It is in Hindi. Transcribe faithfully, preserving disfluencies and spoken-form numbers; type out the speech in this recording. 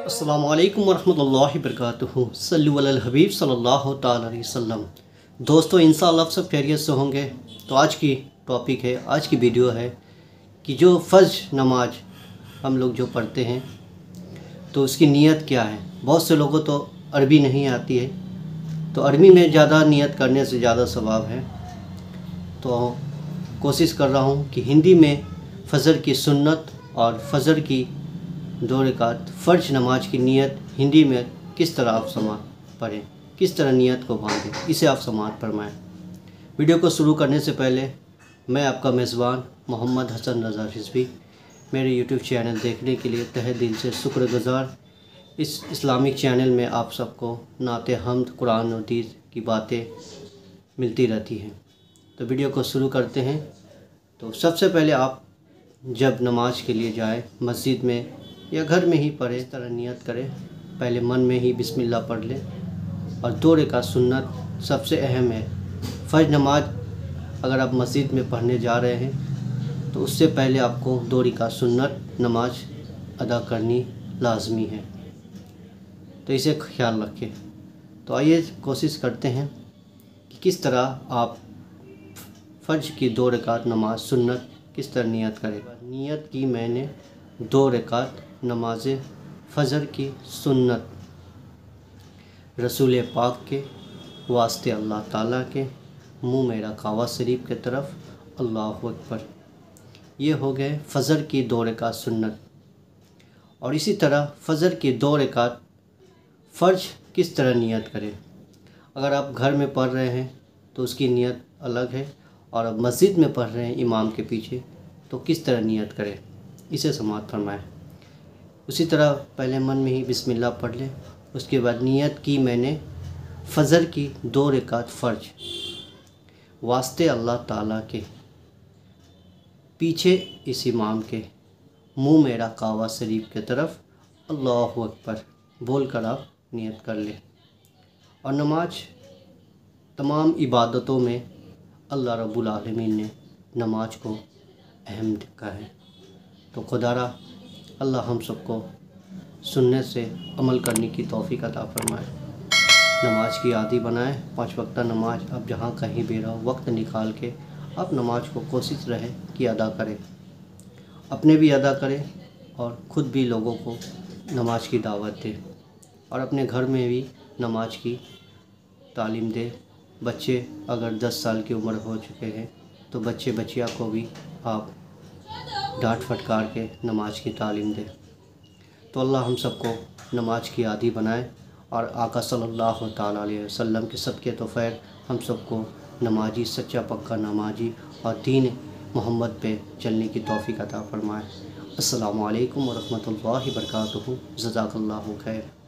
अस्सलामु अलैकुम वरहमतुल्लाहि वबरकातुहू। सल्लु अलल हबीब सल्लल्लाहु तआला अलैहि वसल्लम। दोस्तों, इंशाअल्लाह सब खैरियत से होंगे। तो आज की टॉपिक है, आज की वीडियो है कि जो फ़र्ज नमाज हम लोग जो पढ़ते हैं तो उसकी नीयत क्या है। बहुत से लोगों तो अरबी नहीं आती है, तो अरबी में ज़्यादा नियत करने से ज़्यादा सवाब है। तो कोशिश कर रहा हूँ कि हिंदी में फ़जर की सुन्नत और फ़जर की दो रकात फ़र्ज नमाज की नियत हिंदी में किस तरह आप समात पढ़ें, किस तरह नियत को बांधें, इसे आप समात फरमाएँ। वीडियो को शुरू करने से पहले मैं आपका मेज़बान मोहम्मद हसन रज़ा रिज़वी मेरे यूट्यूब चैनल देखने के लिए तहे दिल से शुक्रगुज़ार। इस इस्लामिक चैनल में आप सबको नाते हम्द, कुरान और हदीस की बातें मिलती रहती हैं। तो वीडियो को शुरू करते हैं। तो सबसे पहले आप जब नमाज के लिए जाए, मस्जिद में या घर में ही पढ़े, इस तरह नियत करें। पहले मन में ही बिस्मिल्लाह पढ़ लें। और दो रकात सुन्नत सबसे अहम है। फ़र्ज नमाज अगर आप मस्जिद में पढ़ने जा रहे हैं तो उससे पहले आपको दो रकात सुन्नत नमाज अदा करनी लाजमी है, तो इसे ख्याल रखें। तो आइए कोशिश करते हैं कि किस तरह आप फ़र्ज की दो रकात नमाज सुन्नत किस तरह नियत करें। नियत की मैंने दो रकात नमाज फ़जर की सुन्नत रसूल पाक के वास्ते, अल्लाह ताला के, मुँह मेरा कावा शरीफ के तरफ, अल्लाहु अकबर। ये हो गए फ़जर की दो रकात सुन्नत। और इसी तरह फ़जर की दो रकात फ़र्ज किस तरह नियत करें। अगर आप घर में पढ़ रहे हैं तो उसकी नियत अलग है, और अब मस्जिद में पढ़ रहे हैं इमाम के पीछे तो किस तरह नियत करें, इसे समात फरमाएं। उसी तरह पहले मन में ही बिस्मिल्लाह पढ़ लें। उसके बाद नियत की मैंने फ़जर की दो रकात फ़र्ज वास्ते अल्लाह ताला के, पीछे इस इमाम के, मुँह मेरा कावा शरीफ के तरफ, अल्लाहु अकबर बोल कर आप नियत कर लें। और नमाज तमाम इबादतों में अल्लाह रब्बुल आलमीन ने नमाज को अहम रखा है। तो खुदारा अल्लाह हम सबको सुनने से अमल करने की तौफीक अता फरमाए, नमाज की आदी बनाए। पाँच वक्त नमाज आप जहाँ कहीं भी रहो, वक्त निकाल के आप नमाज को कोशिश रहे कि अदा करें, अपने भी अदा करें और ख़ुद भी लोगों को नमाज की दावत दें, और अपने घर में भी नमाज की तालीम दें। बच्चे अगर दस साल की उम्र हो चुके हैं तो बच्चे बच्चियाँ को भी आप डांट फटकार के नमाज की तालीम दें। तो अल्लाह हम सबको नमाज की आदी बनाए, और आका सल्लल्लाहु तआला अलैहि वसल्लम के सदक़े तो ख़ैर हम सबको नमाजी, सच्चा पक्का नमाजी और दीन मोहम्मद पे चलने की तौफीक अता फरमाए। अस्सलामु अलैकुम वरहमतुल्लाहि वबरकातुहू। जज़ाकल्लाहु खैर।